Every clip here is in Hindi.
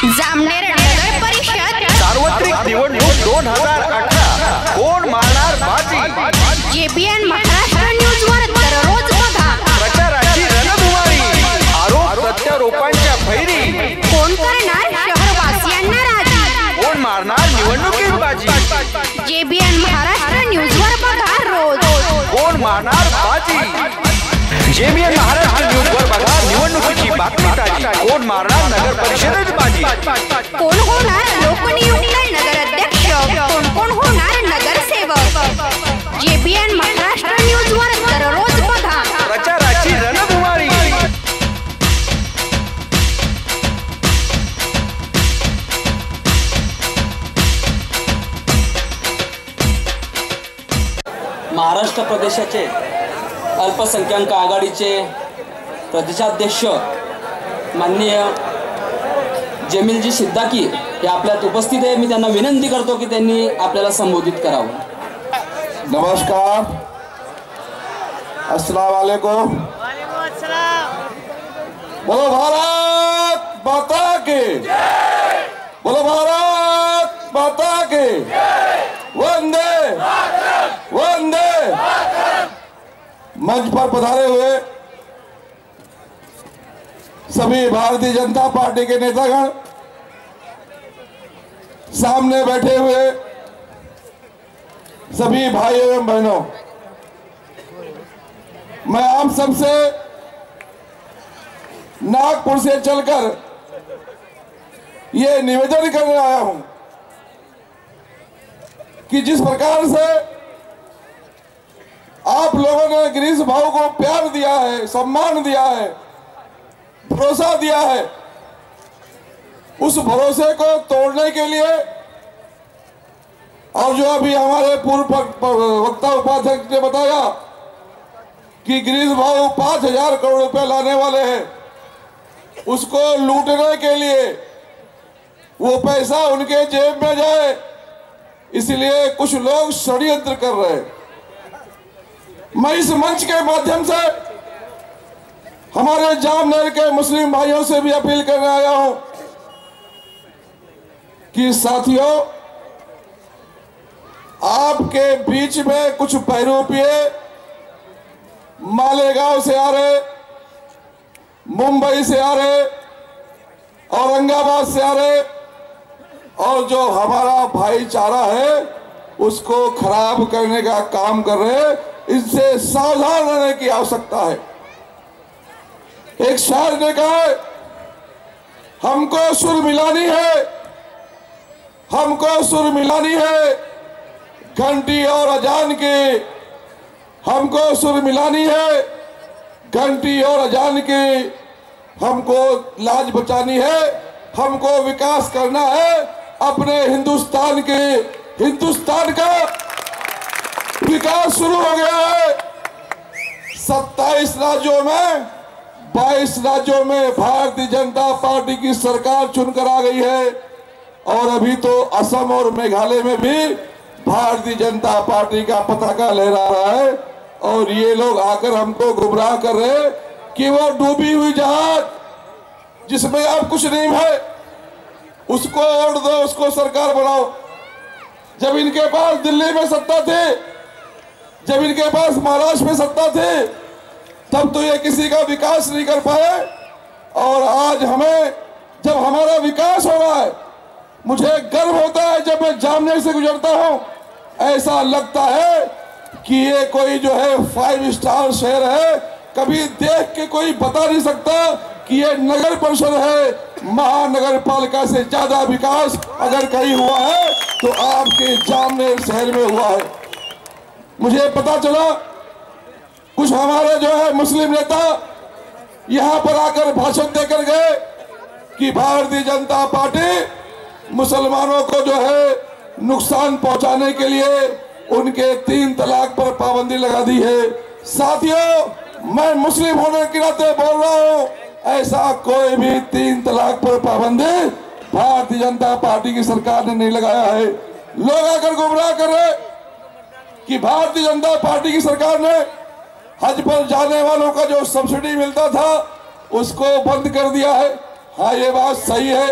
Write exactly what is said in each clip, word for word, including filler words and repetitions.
जामनेर नगर परिषद सार्वत्रिक निवडणूक दोन हजार अठरा कोण मारणार बाजी? जेबीएन महाराष्ट्र न्यूज वर दररोज बघा प्रचाराची रणधुमाळी, आरोप प्रत्यारोपांच्या फैरी, कोण करणार शहरवासियांना राजी, कोण मारणार निवडणुकीत बाजी? जेबीएन महाराष्ट्र न्यूज वर बघा रोज कोण मारणार बाजी? जेबीएन महाराष्ट्र न्यूज वर बघा निवडणुकीची बातमी ताजी, कोण मारणार नगर परिषदेत बाजी? कोण होणार लोकनियुक्त नगराध्यक्ष, कोण कोण होणार नगरसेवक? जेबीएन महाराष्ट्र न्यूज वर दररोज बघा प्रचाराची रणधुमाळी। महाराष्ट्र प्रदेशाचे अल्पसंख्याक आघाडीचे प्रदेशाध्यक्ष माननीय जमीलजी सिद्दीकी हे आपल्यात उपस्थित आहे। मी त्यांना विनंती करतो की त्यांनी आपल्याला संबोधित करावं। नमस्कार, अस्सलाम वालेकुम। बोलो भारत माता की जय, बोलो भारत माता की जय, वंदे वंदे। मंच पर पधारे हुए सभी भारतीय जनता पार्टी के नेतागण, सामने बैठे हुए सभी भाई एवं बहनों, मैं आप सबसे नागपुर से चलकर ये निवेदन करने आया हूं कि जिस प्रकार से आप लोगों ने गिरीश भाऊ को प्यार दिया है, सम्मान दिया है, भरोसा दिया है, उस भरोसे को तोड़ने के लिए और जो अभी हमारे पूर्व वक्ता उपाध्यक्ष ने बताया कि गिरीश भाऊ पांच हजार करोड़ रुपए लाने वाले हैं, उसको लूटने के लिए वो पैसा उनके जेब में जाए, इसलिए कुछ लोग षड्यंत्र कर रहे हैं। मैं इस मंच के माध्यम से हमारे जामनेर के मुस्लिम भाइयों से भी अपील करने आया हूं कि साथियों, आपके बीच में कुछ बहरूपिये मालेगांव से आ रहे, मुंबई से आ रहे, औरंगाबाद से आ रहे और जो हमारा भाईचारा है उसको खराब करने का काम कर रहे। इससे सावधान रहने की आवश्यकता है। एक शायर ने कहा है, हमको सुर मिलानी है, हमको सुर मिलानी है घंटी और अजान की, हमको सुर मिलानी है घंटी और अजान की, हमको लाज बचानी है, हमको विकास करना है अपने हिंदुस्तान के। हिंदुस्तान का विकास शुरू हो गया है। सत्ताईस राज्यों में बाईस राज्यों में भारतीय जनता पार्टी की सरकार चुनकर आ गई है और अभी तो असम और मेघालय में भी भारतीय जनता पार्टी का पताका लहरा रहा है। और ये लोग आकर हमको गुमराह कर रहे हैं कि वो डूबी हुई जहाज जिसमें अब कुछ नहीं है उसको ओढ़ दो, उसको सरकार बनाओ। जब इनके पास दिल्ली में सत्ता थी, जब इनके पास महाराष्ट्र में सत्ता थी, तब तो ये किसी का विकास नहीं कर पाए। और आज हमें जब हमारा विकास हो रहा है, मुझे गर्व होता है जब मैं जामनेर से गुजरता हूं, ऐसा लगता है कि ये कोई जो है फाइव स्टार शहर है। कभी देख के कोई बता नहीं सकता कि ये नगर परिषद है। महानगर पालिका से ज्यादा विकास अगर कहीं हुआ है तो आपके जामनेर शहर में हुआ है। मुझे पता चला कुछ हमारे जो है मुस्लिम नेता यहां पर आकर भाषण देकर गए कि भारतीय जनता पार्टी मुसलमानों को जो है नुकसान पहुंचाने के लिए उनके तीन तलाक पर पाबंदी लगा दी है। साथियों, मैं मुस्लिम होने के नाते बोल रहा हूं, ऐसा कोई भी तीन तलाक पर पाबंदी भारतीय जनता पार्टी की सरकार ने नहीं लगाया है। लोग आकर गुमराह कर रहे कि भारतीय जनता पार्टी की सरकार ने हज पर जाने वालों का जो सब्सिडी मिलता था उसको बंद कर दिया है। हाँ, ये बात सही है,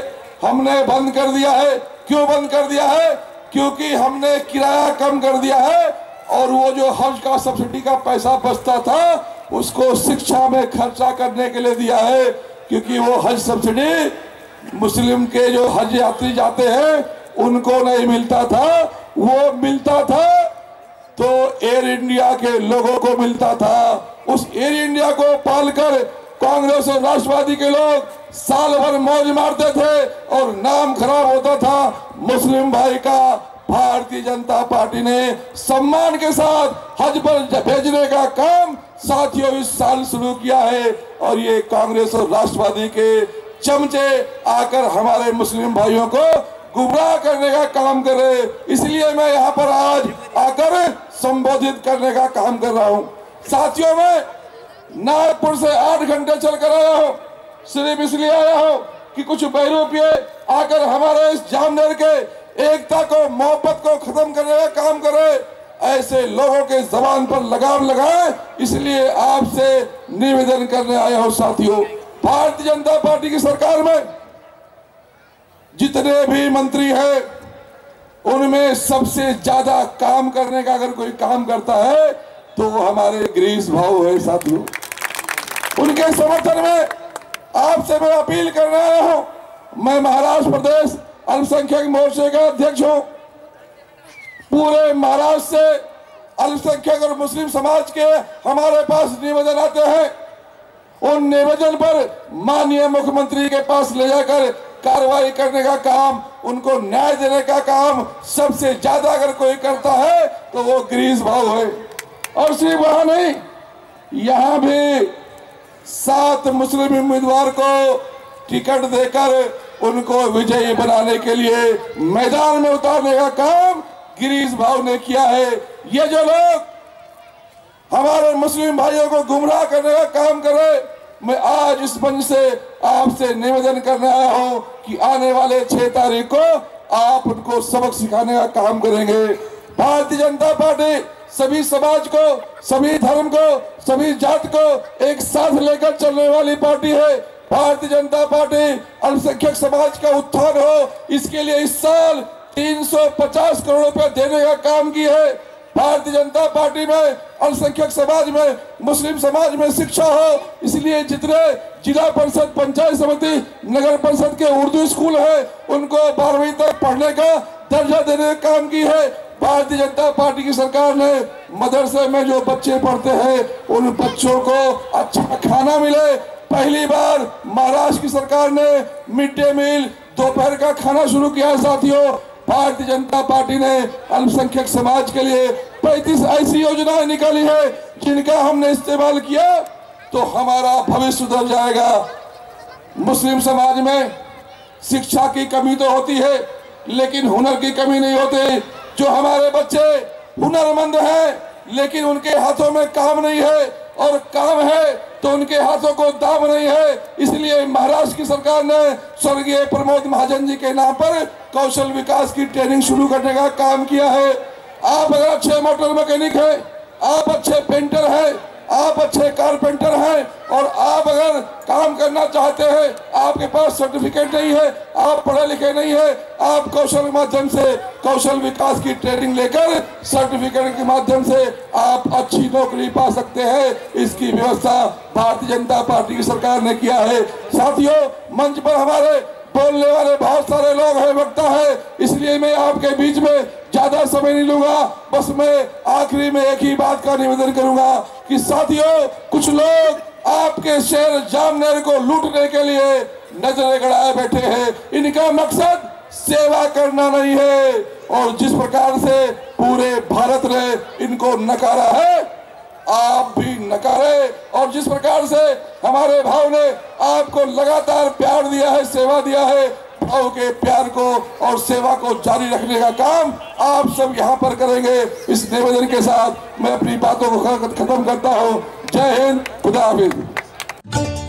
हमने बंद कर दिया है। क्यों बंद कर दिया है? क्योंकि हमने किराया कम कर दिया है और वो जो हज का सब्सिडी का पैसा बचता था उसको शिक्षा में खर्चा करने के लिए दिया है, क्योंकि वो हज सब्सिडी मुस्लिम के जो हज यात्री जाते हैं उनको नहीं मिलता था, वो मिलता था तो एयर इंडिया के लोगों को मिलता था। उस एयर इंडिया को पालकर कांग्रेस और राष्ट्रवादी के लोग साल भर मौज मारते थे और नाम खराब होता था मुस्लिम भाई का। भारतीय जनता पार्टी ने सम्मान के साथ हज पर भेजने का काम साथियों इस साल शुरू किया है और ये कांग्रेस और राष्ट्रवादी के चमचे आकर हमारे मुस्लिम भाइयों को गुमराह करने का काम कर रहे। इसलिए मैं यहाँ पर आज आकर संबोधित करने का काम कर रहा हूँ। साथियों, मैं नागपुर से आठ घंटे चलकर आया हूँ, सिर्फ इसलिए आया हूँ कि कुछ बहरूपिये आकर हमारे इस जामनेर के एकता को, मोहब्बत को खत्म करने का काम करे। ऐसे लोगों के जबान पर लगाम लगाए, इसलिए आपसे निवेदन करने आया हूँ। साथियों, भारतीय जनता पार्टी की सरकार में जितने भी मंत्री हैं उनमें सबसे ज्यादा काम करने का अगर कोई काम करता है तो वो हमारे गिरीश भाऊ है। साथियों, उनके समर्थन में आपसे मैं अपील करने आया हूं। मैं महाराष्ट्र प्रदेश अल्पसंख्यक मोर्चे का अध्यक्ष हूं। पूरे महाराष्ट्र से अल्पसंख्यक और मुस्लिम समाज के हमारे पास निवेदन आते हैं। उन निवेदन पर माननीय मुख्यमंत्री के पास ले जाकर कार्रवाई करने का काम, उनको न्याय देने का काम सबसे ज्यादा अगर कोई करता है तो वो गिरीश भाऊ है। और सिर्फ वहां नहीं, यहां भी सात मुस्लिम उम्मीदवार को टिकट देकर उनको विजयी बनाने के लिए मैदान में उतारने का काम गिरीश भाऊ ने किया है। ये जो लोग हमारे मुस्लिम भाइयों को गुमराह करने का काम करे, मैं आज इस मंच से आपसे निवेदन करने आया हूं कि आने वाले छह तारीख को आप उनको सबक सिखाने का काम करेंगे। भारतीय जनता पार्टी सभी समाज को, सभी धर्म को, सभी जात को एक साथ लेकर चलने वाली पार्टी है। भारतीय जनता पार्टी अल्पसंख्यक समाज का उत्थान हो, इसके लिए इस साल तीन सौ पचास करोड़ रुपए देने का काम की है। भारतीय जनता पार्टी में अल्पसंख्यक समाज में, मुस्लिम समाज में शिक्षा हो, इसलिए जितने जिला परिषद, पंचायत समिति, नगर परिषद के उर्दू स्कूल है उनको बारहवीं तक पढ़ने का दर्जा देने का काम की है। भारतीय जनता पार्टी की सरकार ने मदरसे में जो बच्चे पढ़ते हैं उन बच्चों को अच्छा खाना मिले। पहली बार महाराष्ट्र की सरकार ने मिड डे मील, दोपहर का खाना शुरू किया। साथियों, भारतीय जनता पार्टी ने अल्पसंख्यक समाज के लिए पैंतीस ऐसी योजनाएं निकाली है जिनका हमने इस्तेमाल किया तो हमारा भविष्य सुधर जाएगा। मुस्लिम समाज में शिक्षा की कमी तो होती है लेकिन हुनर की कमी नहीं होती। जो हमारे बच्चे हुनरमंद हैं लेकिन उनके हाथों में काम नहीं है और काम है तो उनके हाथों को दाम नहीं है, इसलिए महाराष्ट्र की सरकार ने स्वर्गीय प्रमोद महाजन जी के नाम पर कौशल विकास की ट्रेनिंग शुरू करने का काम किया है। आप अगर अच्छे मोटर मैकेनिक हैं, आप अच्छे पेंटर हैं, आप अच्छे कारपेंटर हैं और आप अगर काम करना चाहते हैं, आपके पास सर्टिफिकेट नहीं है, आप पढ़े लिखे नहीं है, आप कौशल के माध्यम से कौशल विकास की ट्रेनिंग लेकर सर्टिफिकेट के माध्यम से आप अच्छी नौकरी पा सकते हैं। इसकी व्यवस्था भारतीय जनता पार्टी की सरकार ने किया है। साथियों, मंच पर हमारे बोलने वाले बहुत सारे लोग हैं, वक्ता है, इसलिए मैं आपके बीच में ज्यादा समय नहीं लूंगा। बस मैं आखिरी में एक ही बात का निवेदन करूंगा कि साथियों, कुछ लोग आपके शहर जामनेर को लूटने के लिए नजरें गड़ाए बैठे हैं। इनका मकसद सेवा करना नहीं है और जिस प्रकार से पूरे भारत ने इनको नकारा है आप भी नकारे, और जिस प्रकार से हमारे भाव ने आपको लगातार प्यार दिया है, सेवा दिया है, भाव के प्यार को और सेवा को जारी रखने का काम आप सब यहाँ पर करेंगे। इस निवेदन के साथ मैं अपनी बातों को खत्म करता हूँ। जय हिंद, खुदा हाफिज।